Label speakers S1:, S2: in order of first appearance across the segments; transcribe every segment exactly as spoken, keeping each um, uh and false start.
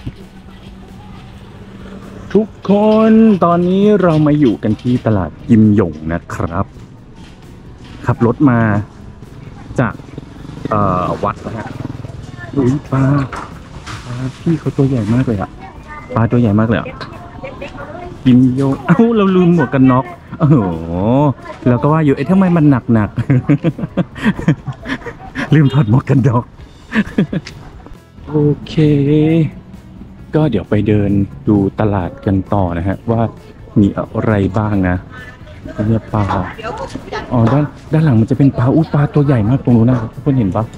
S1: ทุกคนตอนนี้เรามาอยู่กันที่ตลาดกิมหยงนะครับขับรถมาจากเอ่อวัดนะฮะอุ้ยปลาปลาพี่เขาตัวใหญ่มากเลยอะปลาตัวใหญ่มากเลยอะกิมหยงเอ้าเราลืมหมวกกันน็อกโอ้โหเราก็ว่าอยู่เอ๊ะทำไมมันหนักหนัก ลืมถอดหมวกกันน็อกโอเคก็เดี๋ยวไปเดินดูตลาดกันต่อนะฮะว่ามีอะไรบ้างนะเนี่ยปลาอ๋อด้านด้านหลังมันจะเป็นปลาอู้ปลาตัวใหญ่มากตรงนู้นนะทุกคนเห็นปะ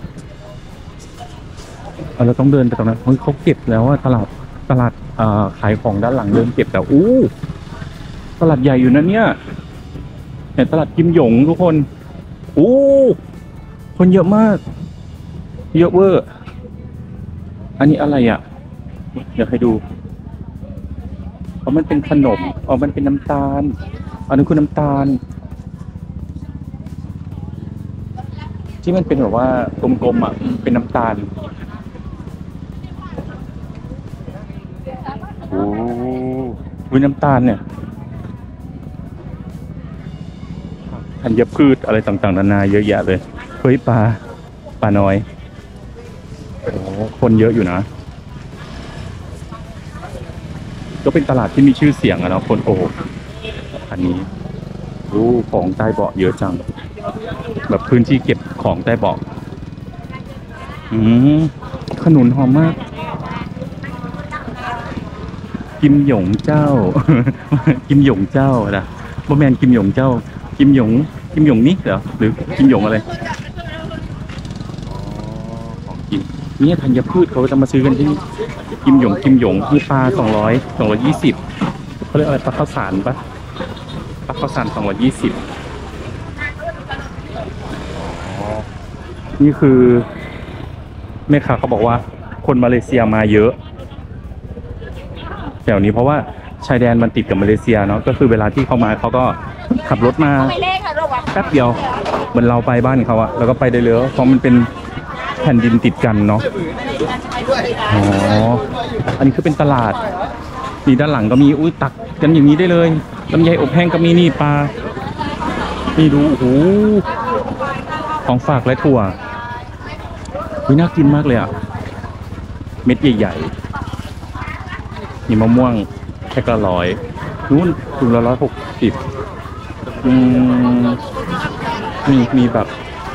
S1: เราต้องเดินไปตรงนั้นเฮ้ยเขาเก็บแล้วว่าตลาดตลาดอ่าขายของด้านหลังเดินเก็บแต่อู้ตลาดใหญ่อยู่นะเนี่ยเนี่ยตลาดกิมหยงทุกคนอู้คนเยอะมากเยอะเวอร์อันนี้อะไรอ่ะอยากให้ดูเพราะมันเป็นขนมอ๋อมันเป็นน้ำตาลอันนี้คือน้ำตาลที่มันเป็นแบบว่ากลมๆอ่ะเป็นน้ำตาลโอ้วิน้ำตาลเนี่ยธัญพืชอะไรต่างๆนานาเยอะแยะเลยเฮ้ยปลาปลาน้อยโอ้คนเยอะอยู่นะก็เป็นตลาดที่มีชื่อเสียงอะเนาะคนโอ้อันนี้ดูของใต้เบาะเยอะจังแบบพื้นที่เก็บของใต้เบาะอืมขนุนหอมมากกิมหยงเจ้า กิมหยงเจ้านะบ่แมนกิมหยงเจ้ากิมหยงกิมหยงนี่เหรอหรือกิมหยงอะไรของกินนี่ธัญพืชเขาจะมาซื้อกันที่กิมหยงกิมหยงมีปลาสองร้อยสองร้อยยี่สิบเขาเรียกอะไรปลาข้าวสารปะปลาข้าวสารสองร้อยยี่สิบนี่คือแม่ค้าเขาบอกว่าคนมาเลเซียมาเยอะแถวนี้เพราะว่าชายแดนมันติดกับมาเลเซียเนาะก็คือเวลาที่เขามาเขาก็ขับรถมาแป๊บเดียวเหมือนเราไปบ้านเขาอะแล้วก็ไปได้เลยเพราะมันเป็นแผ่นดินติดกันเนาะอ๋ออันนี้คือเป็นตลาดนี่ด้านหลังก็มีอุ้ยตักกันอย่างนี้ได้เลยลำไยอบแห้งก็มีนี่ปลานี่ดูโอ้โหของฝากและถั่วอุ้ยน่ากินมากเลยอะเม็ดใหญ่ๆนี่มะม่วงแค่ละร้อยนู้นถุงละร้อยหกสิบอืมมีมีแบบ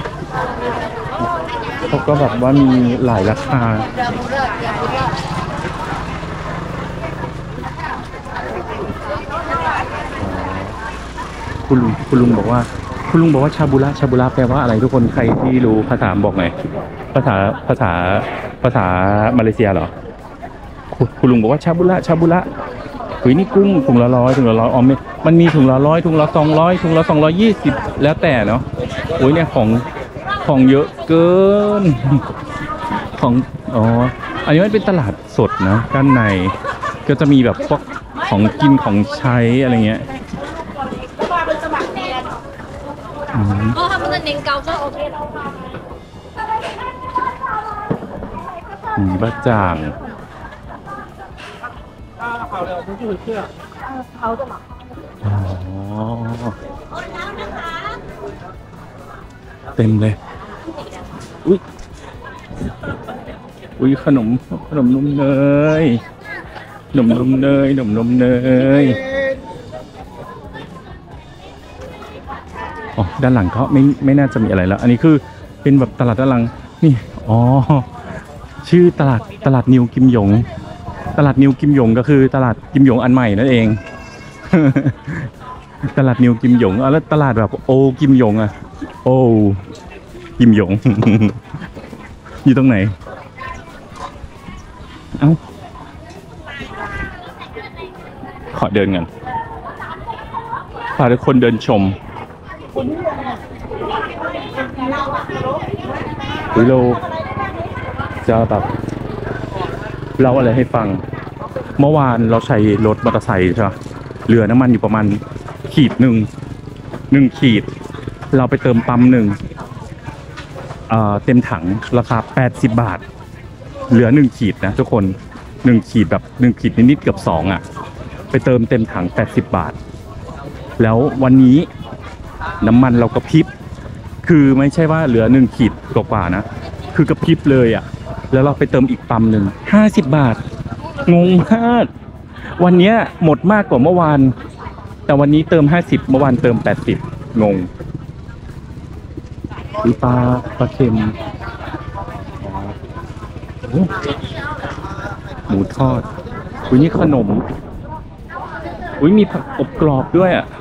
S1: เขาก็แบบว่ามีหลายราคาคุณลุงคุณลุงบอกว่าคุณลุงบอกว่าชาบูระชาบูระแปลว่าอะไรทุกคนใครที่รู้ภาษาบอกหน่อยภาษาภาษาภาษามาเลเซียเหรอคุณลุงบอกว่าชาบูระชาบูระเฮ้ยนี่กุ้งถุงละร้อยถุงละร้อยอ๋อมันมีถุงละร้อยถุงละสองร้อยถุงละสองร้อยยี่สิบแล้วแต่เนาะโอ้ยเนี่ยของของเยอะเกินของอ๋ออันนี้มันเป็นตลาดสดนะด้านในก็จะมีแบบพวกของกินของใช้อะไรเงี้ยอืมอ๋อทำเป็นเน้นเกาก็โอเคอืมบ้าจ่างอ๋อเต็มเลยอุ้ยอุ้ยขนมขนมนมเนยขนมนมเนยขนมนมเนยอ๋อด้านหลังเขาไม่ไม่น่าจะมีอะไรแล้วอันนี้คือเป็นแบบตลาดด้านหลังนี่อ๋อชื่อตลาดตลาดนิวกิมหยงตลาดนิวกิมหยงก็คือตลาดกิมหยงอันใหม่นั่นเอง ตลาดนิวกิมหยงอ่ะแล้วตลาดแบบโอกิมหยงอ่ะโอกิมหยง อยู่ตรงไหนเอ้าขอเดินกันพาทุกคนเดินชมวิโลจะแบบเล่าอะไรให้ฟังเมื่อวานเราใช้รถมอเตอร์ไซค์ใช่ไหมเหลือน้ำมันอยู่ประมาณขีดหนึ่งหนึ่งขีดเราไปเติมปั๊มหนึ่งเอ่อเต็มถังราคาแปดสิบบาทเหลือหนึ่งขีดนะทุกคนหนึ่งขีดแบบหนึ่งขีดนิดๆเกือบสองอ่ะไปเติมเต็มถังแปดสิบบาทแล้ววันนี้น้ำมันเรากระพริบคือไม่ใช่ว่าเหลือหนึ่งขีดกว่าๆนะคือกระพริบเลยอ่ะแล้วเราไปเติมอีกปั๊มหนึ่งห้าสิบบาทงงมากวันนี้หมดมากกว่าเมื่อวานแต่วันนี้เติมห้าสิบเมื่อวานเติมแปดสิบงงหรือปลาปลาเค็มหมูทอดอุ้ยนี่ขนมอุ้ยมีผักอบกรอบด้วยอ่ะ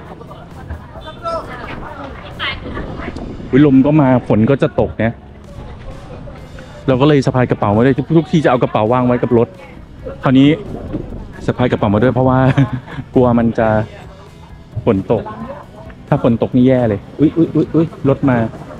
S1: อุ้ยลมก็มาฝนก็จะตกเนี่ยเราก็เลยสะพายกระเป๋ามาด้วยทุกที่จะเอากระเป๋าวางไว้กับรถคราวนี้สะพายกระเป๋ามาด้วยเพราะว่ากลัวมันจะฝนตกถ้าฝนตกนี่แย่เลยอุ้ยอุ้ยอุ้ยอุ้ยรถมา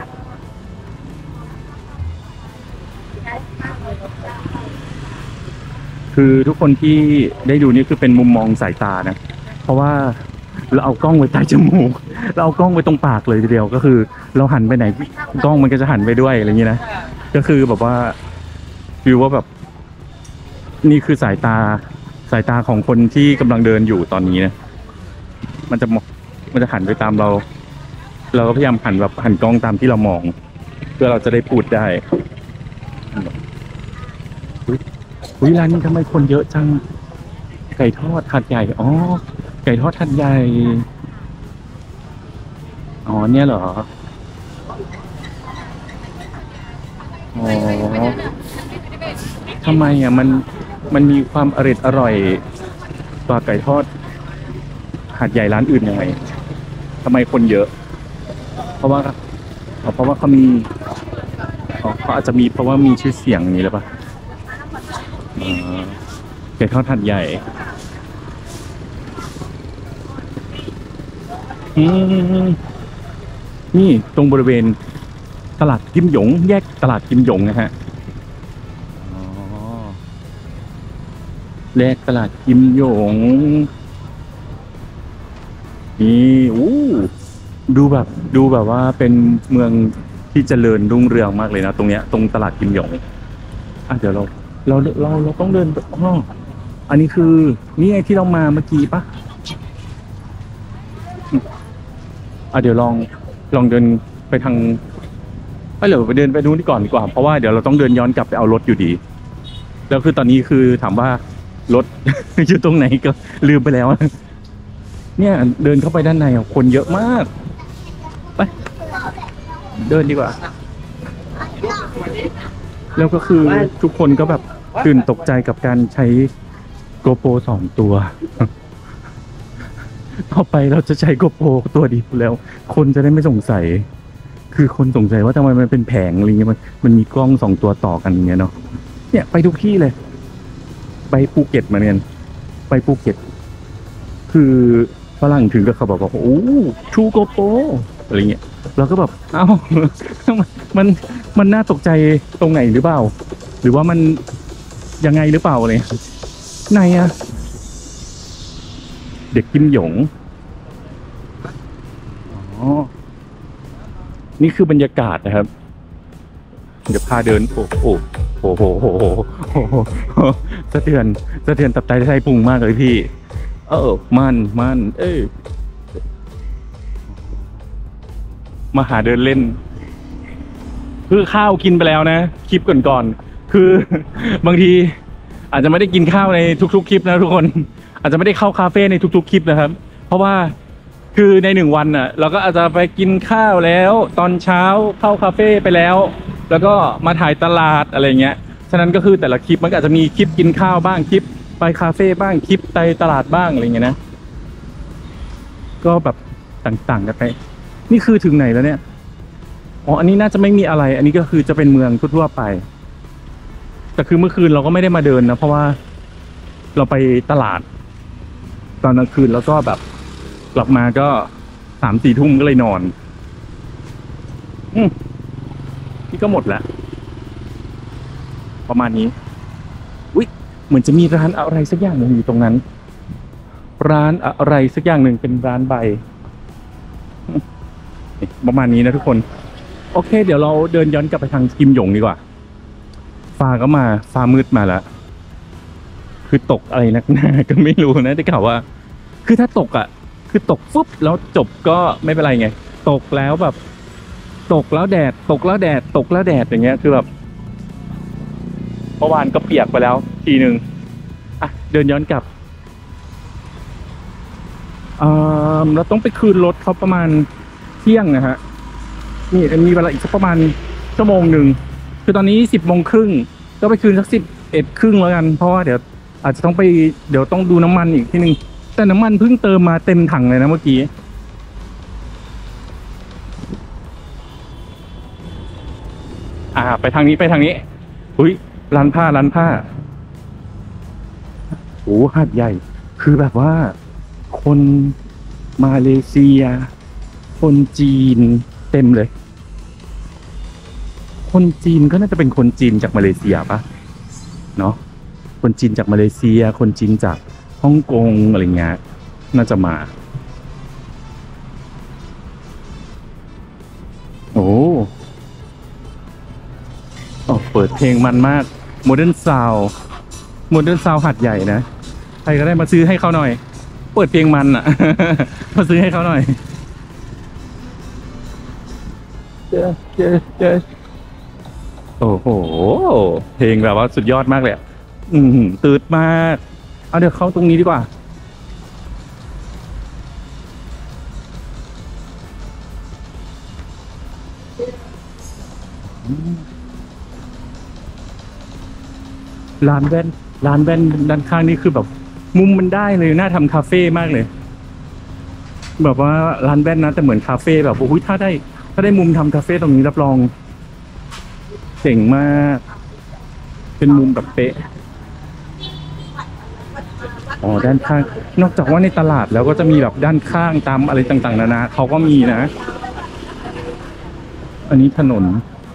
S1: คือทุกคนที่ได้ดูนี่คือเป็นมุมมองสายตานะเพราะว่าเราเอากล้องไว้ใต้จมูกเราเอากล้องไว้ตรงปากเลยทีเดียวก็คือเราหันไปไหนกล้องมันก็จะหันไปด้วยอะไรอย่างนี้นะก็คือแบบว่าวิวว่าแบบนี่คือสายตาสายตาของคนที่กำลังเดินอยู่ตอนนี้นะมันจะมันจะหันไปตามเราเราก็พยายามหันแบบหันกล้องตามที่เรามองเพื่อเราจะได้พูดได้อุ้ยร้านนี้ทำไมคนเยอะจังไก่ทอดถาดใหญ่อ๋อไก่ทอดถาดใหญ่อ๋อเนี่ยเหรออ๋อทำไมอ่ะมันมันมีความอร่อยอร่อยกว่าไก่ทอดหาดใหญ่ร้านอื่นยังไงทำไมคนเยอะเพราะว่าเพราะว่าเขามีเขาอาจจะมีเพราะว่ามีชื่อเสียงนี้หรือเปล่าไก่ทอดถาดใหญ่นี่ตรงบริเวณตลาดกิมหยงแยกตลาดกิมหยงนะฮะแยกตลาดกิมหยงนี่อู้ดูแบบดูแบบว่าเป็นเมืองที่เจริญรุ่งเรืองมากเลยนะตรงเนี้ยตรงตลาดกิมหยงอ่ะเดี๋ยวเราเราเราเราต้องเดินอ๋ออันนี้คือนี่ไงที่เรามาเมื่อกี้ปะอ่ะเดี๋ยวลองลองเดินไปทางไปเดี๋ยวไปเดินไปดูนี่ก่อนดีกว่าเพราะว่าเดี๋ยวเราต้องเดินย้อนกลับไปเอารถอยู่ดีแล้วคือตอนนี้คือถามว่ารถ อยู่ตรงไหนก็ลืมไปแล้วเนี่ยเดินเข้าไปด้านในคนเยอะมากไปเดินดีกว่าแล้วก็คือทุกคนก็แบบตื่นตกใจกับการใช้โกโปรสองตัวต่อไปเราจะใช้โกโปรตัวเดียวแล้วคนจะได้ไม่สงสัยคือคนสงสัยว่าทำไมมันเป็นแผงอะไรเงี้ยมันมันมีกล้องสองตัวต่อกันอย่างเงี้ยเนาะเนี่ยไปทุกที่เลยไปภูเก็ตมาเนี่ยไปภูเก็ตคือฝรั่งถึงก็เขาบอกว่าโอ้ชูโกโปรอะไรเงี้ยเราก็แบบเอ้ามันมันน่าตกใจตรงไหนหรือเปล่าหรือว่ามันยังไงหรือเปล่าอะไรไหนอะเด็กกิมหยงอ๋อนี่คือบรรยากาศนะครับเดี๋ยวพาเดินโอ้โหโอ้โหโอ้โหโอ้โหสะเทือนสะเทือนตับไตไส้พุงมากเลยพี่เออมันมันเอ้ยมาหาเดินเล่นคือข้าวกินไปแล้วนะคลิปก่อนๆคือบางทีอาจจะไม่ได้กินข้าวในทุกๆคลิปนะทุกคนอาจจะไม่ได้เข้าคาเฟ่ในทุกๆคลิปนะครับเพราะว่าคือในหนึ่งวันน่ะเราก็อาจจะไปกินข้าวแล้วตอนเช้าเข้าคาเฟ่ไปแล้วแล้วก็มาถ่ายตลาดอะไรเงี้ยฉะนั้นก็คือแต่ละคลิปมันอาจจะมีคลิปกินข้าวบ้างคลิปไปคาเฟ่บ้างคลิปไปตลาดบ้างอะไรเงี้ยนะก็แบบต่างๆกันไปนี่คือถึงไหนแล้วเนี่ยอ๋ออันนี้น่าจะไม่มีอะไรอันนี้ก็คือจะเป็นเมืองทั่วๆไปแต่คือเมื่อคืนเราก็ไม่ได้มาเดินนะเพราะว่าเราไปตลาดตอนกลางคืนแล้วก็แบบกลับมาก็สามสี่ทุ่มก็เลยนอนอืมนี่ก็หมดแล้วประมาณนี้อุ๊ยเหมือนจะมีร้านอะไรสักอย่างหนึ่งอยู่ตรงนั้นร้านอะไรสักอย่างหนึ่งเป็นร้านใบประมาณนี้นะทุกคนโอเคเดี๋ยวเราเดินย้อนกลับไปทางกิมหยงดีกว่าฟ้าก็มาฟ้ามืดมาแล้วคือตกอะไรนักหนาก็ไม่รู้นะได้ข่าวว่า คือถ้าตกอ่ะ คือตกฟุบแล้วจบก็ไม่เป็นไรไง ตกแล้วแบบ ตกแล้วแดด ตกแล้วแดด ตกแล้วแดดอย่างเงี้ยคือแบบเมื่อวานก็เปียกไปแล้ว ทีหนึ่งอ่ะเดินย้อนกลับเอ่อเราต้องไปคืนรถเขาประมาณเที่ยงนะฮะนี่มีเวลาอีกสักประมาณชั่วโมงหนึ่งคือตอนนี้สิบโมงครึ่งก็ไปคืนสักสิบเอ็ดครึ่งแล้วกันเพราะว่าเดี๋ยวอาจจะต้องไปเดี๋ยวต้องดูน้ำมันอีกทีหนึ่งแต่น้ำมันเพิ่งเติมมาเต็มถังเลยนะเมื่อกี้อ่าไปทางนี้ไปทางนี้อุ้ยร้านผ้าร้านผ้าโอ้หาดใหญ่คือแบบว่าคนมาเลเซียคนจีนเต็มเลยคนจีนก็น่าจะเป็นคนจีนจากมาเลเซียปะเนาะคนจีนจากมาเลเซียคนจีนจากฮ่องกงอะไรเงี้ยน่าจะมาโอ้โอ้เปิดเพลงมันมาก Modern Sound Modern Sound หัดใหญ่นะใครก็ได้มาซื้อให้เขาหน่อยเปิดเพลงมันอ่ะ มาซื้อให้เขาหน่อยเจอเจอเจอโอ้โหเพลงแบบว่าสุดยอดมากเลยอืมตืดมากเอาเดี๋ยวเข้าตรงนี้ดีกว่าร้านแว่นร้านแว่นด้านข้างนี่คือแบบมุมมันได้เลยน่าทำคาเฟ่มากเลยแบบว่าร้านแว่นนะแต่เหมือนคาเฟ่แบบโอ้ยถ้าได้ถ้าได้มุมทำคาเฟ่ตรงนี้รับรองเจ๋งมากเป็นมุมแบบเป๊ะอ๋อด้านข้างนอกจากว่าในตลาดแล้วก็จะมีแบบด้านข้างตามอะไรต่างๆนานาเขาก็มีนะอันนี้ถนน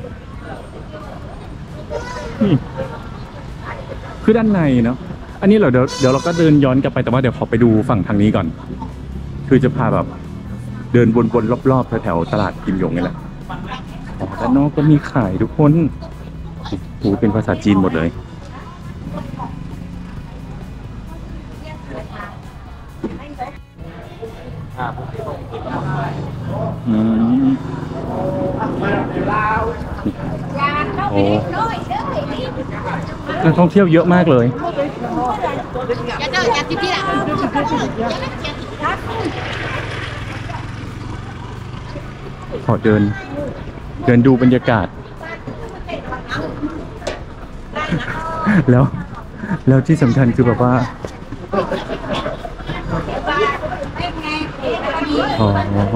S1: นี่คือด้านในเนาะอันนี้เดี๋ยวเดี๋ยวเราก็เดินย้อนกลับไปแต่ว่าเดี๋ยวขอไปดูฝั่งทางนี้ก่อนคือจะพาแบบเดินวนๆรอบๆแถวๆตลาดกิมหยงนี่แหละอ๋อด้านนอกก็มีขายทุกคนโอ้เป็นภาษาจีนหมดเลยอืมโอ้นักท่องเที่ยวเยอะมากเลยขอเดินเดินดูบรรยากาศแล้วแล้วที่สำคัญคือแบบว่าอ๋อ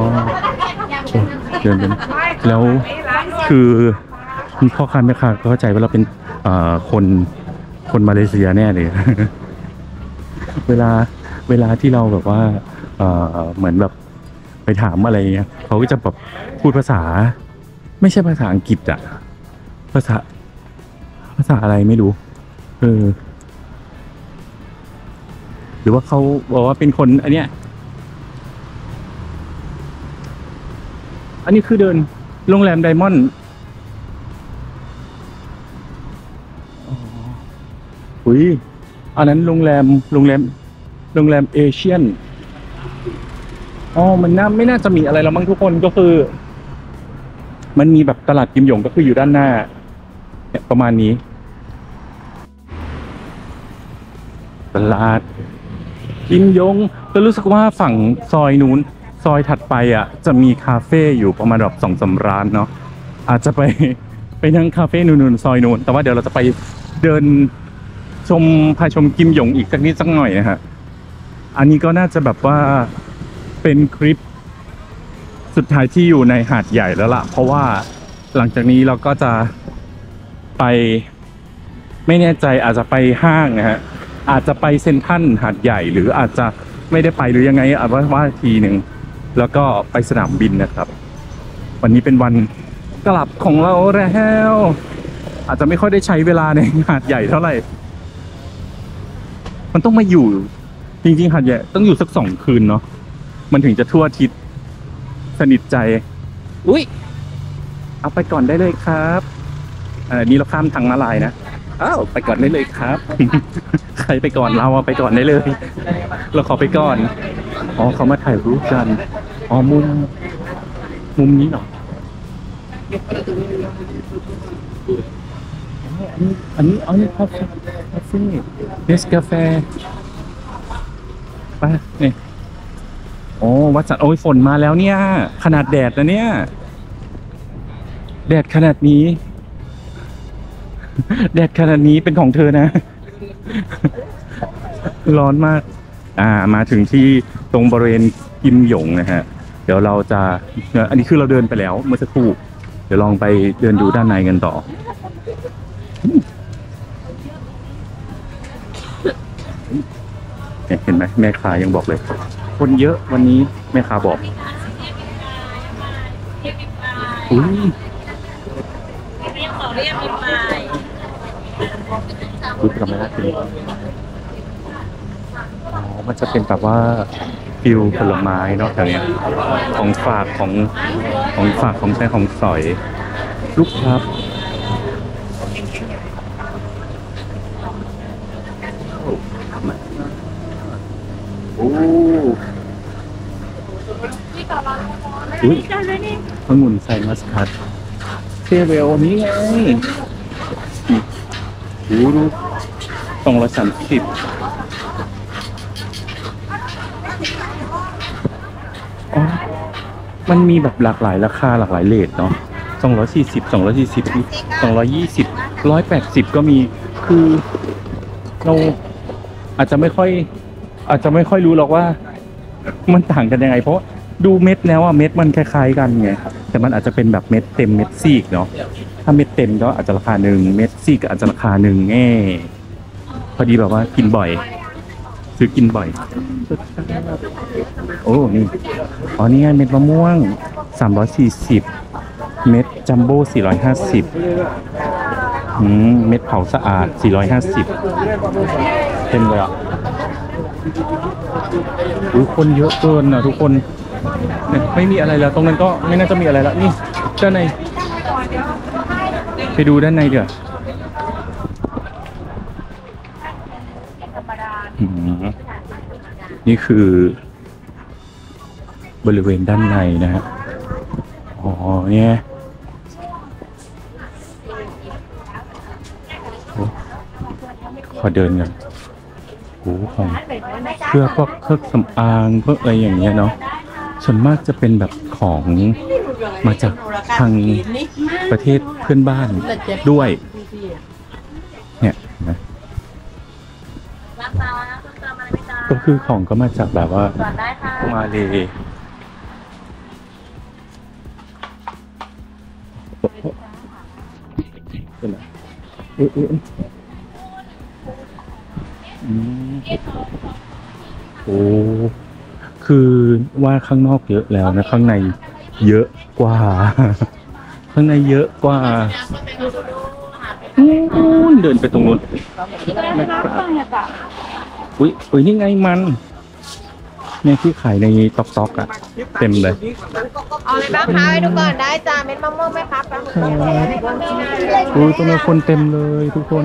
S1: เดินเดินแล้วคือมีพ่อค้าแม่ค้าก็เข้าใจว่าเราเป็นคนคนมาเลเซียแน่เลย เวลาเวลาที่เราแบบว่าเหมือนแบบไปถามอะไรเงี้ยเขาก็จะแบบพูดภาษาไม่ใช่ภาษาอังกฤษอะภาษาภาษาอะไรไม่รู้เออหรือว่าเขาบอกว่าเป็นคนอันเนี้ยอันนี้คือเดินโรงแรมไดมอนด์อุ้ยอันนั้นโรงแรมโรงแรมโรงแรมเอเชียนอ๋อมันน่าไม่น่าจะมีอะไรแล้วมั้งทุกคนก็คือมันมีแบบตลาดกิมหยงก็คืออยู่ด้านหน้าเนี่ยประมาณนี้ตลาดกิมหยงก็รู้สึกว่าฝั่งซอยนู้นซอยถัดไปอ่ะจะมีคาเฟ่อยู่ประมาณแบบสองสามร้านเนาะอาจจะไปไปนั่งคาเฟ่นู่นๆซอยนู้นแต่ว่าเดี๋ยวเราจะไปเดินชมพาชมกิมหยงอีกสักนิดสักหน่อยนะฮะอันนี้ก็น่าจะแบบว่าเป็นคลิปสุดท้ายที่อยู่ในหาดใหญ่แล้วล่ะเพราะว่าหลังจากนี้เราก็จะไปไม่แน่ใจอาจจะไปห้างนะฮะอาจจะไปเซ็นทรัลหาดใหญ่หรืออาจจะไม่ได้ไปหรือยังไงอาจว่าว่าทีหนึ่งแล้วก็ไปสนามบินนะครับวันนี้เป็นวันกลับของเราแล้วอาจจะไม่ค่อยได้ใช้เวลาในหาดใหญ่เท่าไหร่มันต้องมาอยู่จริงๆหาดใหญ่ต้องอยู่สักสองคืนเนาะมันถึงจะทั่วอาทิศสนิทใจอุ้ยเอาไปก่อนได้เลยครับอันนี้เราข้ามทางม้าลายนะอ้าวไปก่อนได้เลยครับ ใครไปก่อนเราอะไปก่อนได้เลย เราขอไปก่อนอ๋อเขามาถ่ายรูปกันอ๋อมุมมุมนี้เหรออันนี้อันนี้คาเฟ่คาเฟ่เนสกาแฟไปนี่โอ้วัดสันโอ้ยฝนมาแล้วเนี่ยขนาดแดดนะเนี่ยแดดขนาดนี้ แดดขนาดนี้เป็นของเธอนะ ร้อนมากอ่ามาถึงที่ตรงบริเวณกิมหยงนะฮะเดี๋ยวเราจะอันนี้คือเราเดินไปแล้วเมื่อสักครู่เดี๋ยวลองไปเดินดูด้านในกันต่อเห็นไหมแม่ค้ายังบอกเลยคนเยอะวันนี้แม่ค้าบอกอุ้ยรู้ทำไมน่ากินอ๋อมันจะเป็นแบบว่าฟิวผลไม้เนาะแถวเนี้ยของฝากของของฝากของใช้ของสอยลูกครับโอ้อุ้ยองุ่นใส่มัสคัดเทเวลนี้ไงโอ้ดูสองร้อยสามสิบอ๋อมันมีแบบหลากหลายราคาหลากหลายเรทเนาะสองร้อยสี่สิบสองร้อยสี่สิบสองร้อยยี่สิบร้อยแปดสิบก็มีคือเราอาจจะไม่ค่อยอาจจะไม่ค่อยรู้หรอกว่ามันต่างกันยังไงเพราะดูเม็ดแล้วอะเม็ดมันคล้ายๆกันไงแต่มันอาจจะเป็นแบบเม็ดเต็มเม็ดซีกเนาะถ้าเม็ดเต็มก็อาจจะราคาหนึ่งเม็ดซีกอาจจะราคาหนึ่งแง่พอดีแบบว่ากินบ่อยซื้อกินบ่อยโอ้นี่อ๋อนี่ไงเม็ดมะม่วงสามร้อยสี่สิบเม็ดจัมโบ้สี่ร้อยห้าสิบอืมเม็ดเผาสะอาดสี่ร้อยห้าสิบเต็มเลยอ่ะอุ้ยคนเยอะเกินอ่ะทุกคนไม่มีอะไรแล้วตรงนั้นก็ไม่น่าจะมีอะไรแล้วนี่ด้านในไปดูด้านในเดี๋ยวนี่คือบริเวณด้านในนะฮะอ๋อเนี่ยขอเดินกันโอ้ของเพื่อพวกเครื่องสำอางพวกอะไรอย่างเงี้ยเนาะส่วนมากจะเป็นแบบของมาจากทางประเทศเพื่อนบ้านด้วยเนี่ยนะก็คือของก็มาจากแบบว่ามาเลยเป็นไรเอ๊ะเอ๊ะอืมโอ้คือว่าข้างนอกเยอะแล้วนะข้างในเยอะกว่าข้างในเยอะกว่าเดินไปตรงนู้นนะครับอุ้ยอุ้ยนี่ไงมันเนี่ยที่ขายในต๊อกต๊อกอะเต็มเลย
S2: เอาเลยบ้างคะให้ดูก่อนได้จ้าเม็ดมะม่วงไหมครับ
S1: อุ้ยตรงนี้คนเต็มเลยทุกคน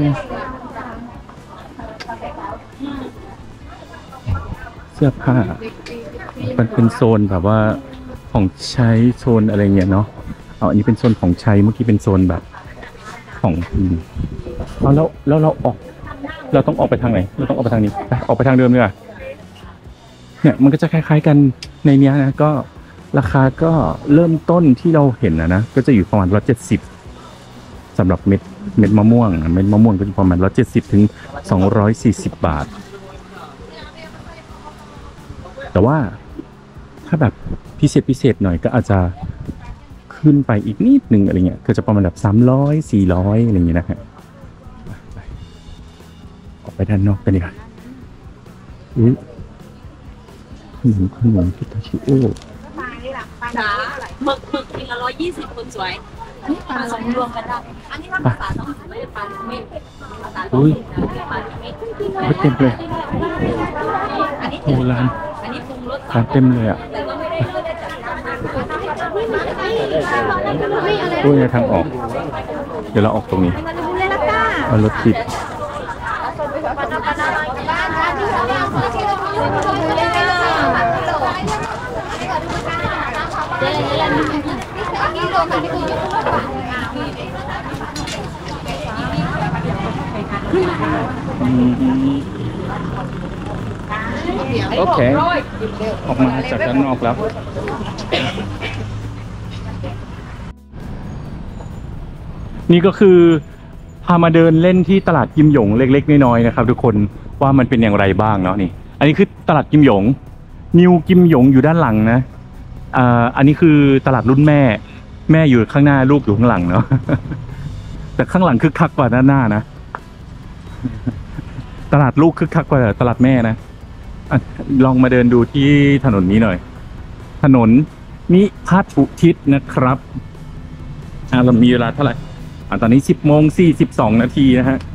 S1: เสื้อผ้ามันเป็นโซนแบบว่าของใช้โซนอะไรเงี้ยเนาะเอาอันนี้เป็นโซนของใช้เมื่อกี้เป็นโซนแบบของเอาแล้วแล้วเราออกเราต้องออกไปทางไหนเราต้องออกไปทางนี้ไปออกไปทางเดิมดีกว่าเนี่ยมันก็จะคล้ายๆกันในเนี้ยนะก็ราคาก็เริ่มต้นที่เราเห็นนะนะก็จะอยู่ประมาณร้อยเจ็ดสิบสำหรับเม็ดเม็ดมะม่วงเม็ดมะม่วงก็อยู่ประมาณร้อยเจ็ดสิบถึงสองร้อยสี่สิบบาทแต่ว่าถ้าแบบพิเศษพิเศษหน่อยก็อาจจะขึ้นไปอีกนิดนึงอะไรเงี้ยก็จะประมาณแบบสามร้อยสี่ร้อยอะไรเงี้ยนะฮะออกไปด้านนอกกันดีกว่าอุ้ยขนมขนมพิตาชิโอ
S2: จ้าหมึกหมึกกินละร้อยยี่สิบคนสวยปลาสองรวมกันได้อันนี้ภาษาต้องไม่ได้ปลาไม่ภาษาต้องปลาไม่
S1: เต็มเลยโอ้ร้านร้านเต็มเลยอ่ะโอ้ยทางออกเดี๋ยวเราออกตรงนี้โอเอารถติดอืมโอเค ออกมาจากด้านนอกแล้ว นี่ก็คือพามาเดินเล่นที่ตลาดกิมหยงเล็กๆน้อยๆนะครับทุกคนว่ามันเป็นอย่างไรบ้างเนาะนี่ อันนี้คือตลาดกิมหยง นิวกิมหยงอยู่ด้านหลังนะอ่าอันนี้คือตลาดรุ่นแม่ แม่อยู่ข้างหน้าลูกอยู่ข้างหลังเนาะ แต่ข้างหลังคึกคักกว่าด้านหน้านะ ตลาดลูกคึกคักกว่าตลาดแม่นะอะลองมาเดินดูที่ถนนนี้หน่อย ถนนนิพัฒน์อุทิศนะครับอ่าเรามีเวลาเท่าไหร่อ่าตอนนี้สิบโมงสี่สิบสองนาทีนะฮะ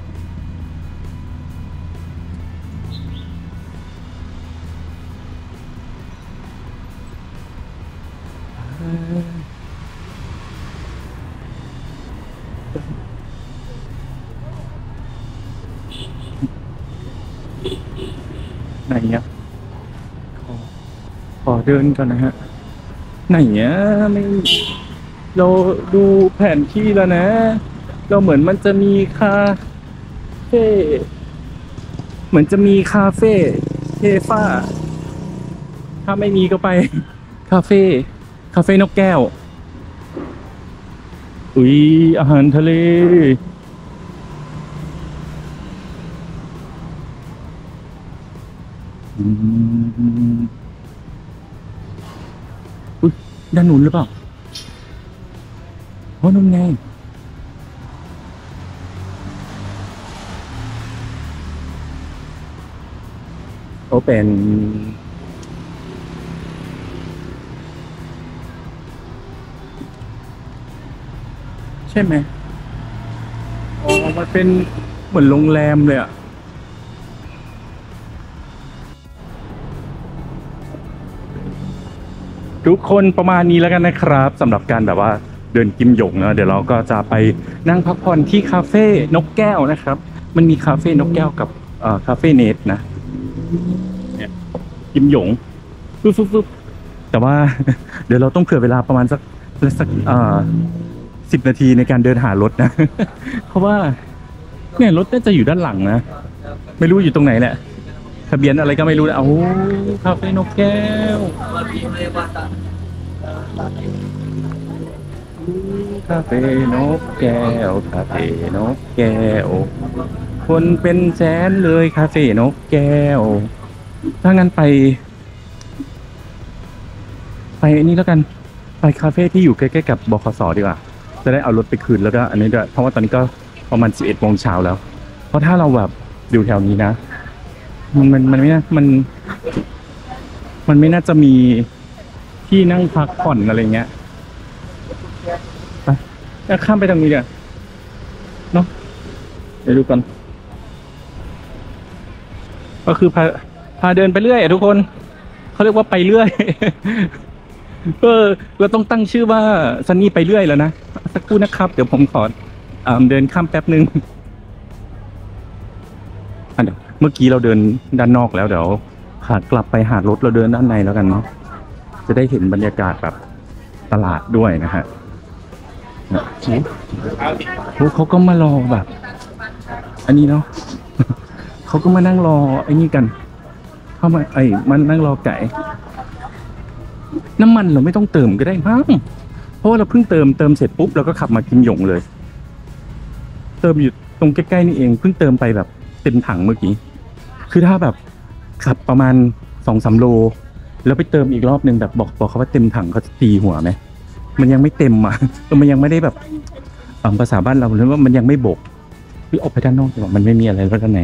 S1: ไหนเนี่ยขอขอเดินก่อนนะฮะไหนเนี่ยไม่เราดูแผนที่แล้วนะ เราเหมือนมันจะมีคาเฟ่เหมือนจะมีคาเฟ่เคฟ้าถ้าไม่มีก็ไปคาเฟ่คาเฟ่นกแก้วอุ้ยอาหารทะเลอืมอุ้ยด้านนู้นหรือเปล่าโอ้นู่นไงเขาเป็นใช่ไหมอ๋อมันเป็นเหมือนโรงแรมเลยอะทุกคนประมาณนี้แล้วกันนะครับสำหรับการแบบว่าเดินกิมหยงนะเดี๋ยวเราก็จะไปนั่งพักผ่อนที่คาเฟ่นกแก้วนะครับมันมีคาเฟ่นกแก้วกับเอ่อคาเฟ่เนทนะเนี่ยกิมหยงฟึบฟึบฟึบแต่ว่า เดี๋ยวเราต้องเผื่อเวลาประมาณสักสักเอ่อสิบนาทีในการเดินหารถนะ เพราะว่าเนี่ยรถน่าจะอยู่ด้านหลังนะไม่รู้อยู่ตรงไหนแหละทะเบียนอะไรก็ไม่รู้นะโอ้คาเฟ่นกแก้วคาเฟ่นกแก้วคาเฟ่นกแก้วคนเป็นแสนเลยคาเฟ่นกแก้วถ้างั้นไปไปอันนี้แล้วกันไปคาเฟ่ที่อยู่ใกล้ๆกับบขสดีกว่าจะได้เอารถไปคืนแล้วก็อันนี้ด้วยเพราะว่าตอนนี้ก็ประมาณสิบเอ็ดโมงเช้าแล้วเพราะถ้าเราแบบอยู่แถวนี้นะมันมันมันไม่น่ามันมันไม่น่าจะมีที่นั่งพักผ่อนอะไรเงี้ยไปแล้วข้ามไปทางนี้เดี๋ยวเนาะเดี๋ยวดูกันก็คือพาพาเดินไปเรื่อยทุกคนเขาเรียกว่าไปเรื่อย เออเราต้องตั้งชื่อว่าซันนี่ไปเรื่อยแล้วนะสักครู่นะครับเดี๋ยวผมขออ่าเดินข้ามแป๊บนึงเดี๋ยวเมื่อกี้เราเดินด้านนอกแล้วเดี๋ยวขากลับไปหารถเราเดินด้านในแล้วกันเนาะจะได้เห็นบรรยากาศแบบตลาดด้วยนะฮะโอ้เขาก็มารอแบบ อันนี้เนาะ เขาก็มานั่งรอไอ้นี่กันเข้ามาไอ้มันนั่งรอไก่น้ำมันเราไม่ต้องเติมก็ได้มั้งเพราะว่าเราเพิ่งเติมเติมเสร็จปุ๊บเราก็ขับมากิมหยงเลยเติมอยู่ตรงใกล้ๆนี่เองเพิ่งเติมไปแบบเต็มถังเมื่อกี้คือถ้าแบบขับประมาณสองสามโลแล้วไปเติมอีกรอบหนึ่งแบบบอกบอกเขาว่าเต็มถังเขาจะตีหัวไหมมันยังไม่เต็มอ่ะมันยังไม่ได้แบบภาษาบ้านเราเรียกว่ามันยังไม่บกพี่ออกไปด้านนอกดีกว่ามันไม่มีอะไรแล้วด้านใน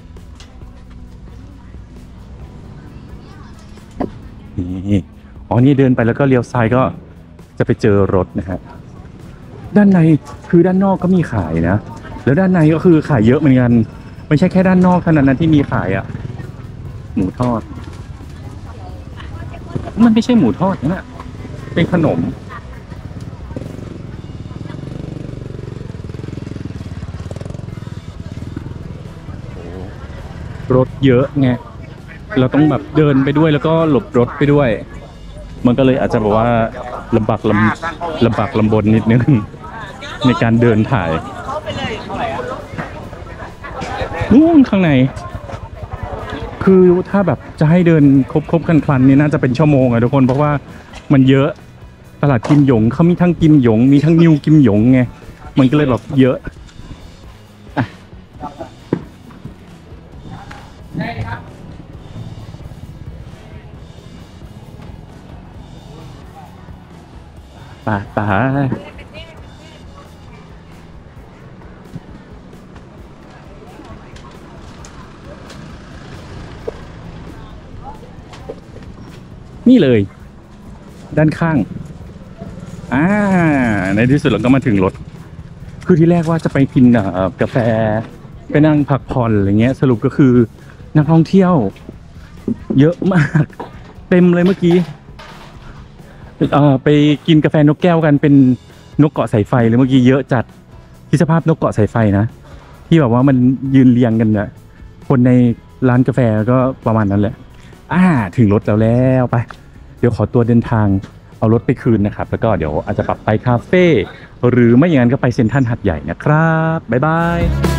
S1: นี่อ๋อนี่เดินไปแล้วก็เลี้ยวซ้ายก็จะไปเจอรถนะฮะด้านในคือด้านนอกก็มีขายนะแล้วด้านในก็คือขายเยอะเหมือนกันไม่ใช่แค่ด้านนอกเท่านั้นนะที่มีขายอ่ะหมูทอดมันไม่ใช่หมูทอดนะเป็นขนมรถเยอะไงเราต้องแบบเดินไปด้วยแล้วก็หลบรถไปด้วย มันก็เลยอาจจะแบบว่าลำบากลำลำบากลำบนนิดนึงในการเดินถ่ายนู่นข้างในคือถ้าแบบจะให้เดินครบครบคันคลันนี่น่าจะเป็นชั่วโมงอะทุกคนเพราะว่ามันเยอะตลาดกิมหยงเขามีทั้งกิมหยงมีทั้งนิวกิมหยงไงมันก็เลยแบบเยอะอะป่าป่านี่เลยด้านข้างอ่าในที่สุดเราก็มาถึงรถคือที่แรกว่าจะไปกินเอ่อกาแฟไปนั่งพักผ่อนอะไรเงี้ยสรุปก็คือนักท่องเที่ยวเยอะมากเต็มเลยเมื่อกี้เอ่อไปกินกาแฟนกแก้วกันเป็นนกเกาะสายไฟเลยเมื่อกี้เยอะจัดที่สภาพนกเกาะสายไฟนะที่แบบว่ามันยืนเรียงกันนะคนในร้านกาแฟก็ประมาณนั้นแหละอ่าถึงรถแล้วแล้วไปเดี๋ยวขอตัวเดินทางเอารถไปคืนนะครับแล้วก็เดี๋ยวอาจจะปรับไปคาเฟ่หรือไม่อย่างนั้นก็ไปเซ็นทรัลหาดใหญ่นะครับบ๊ายบาย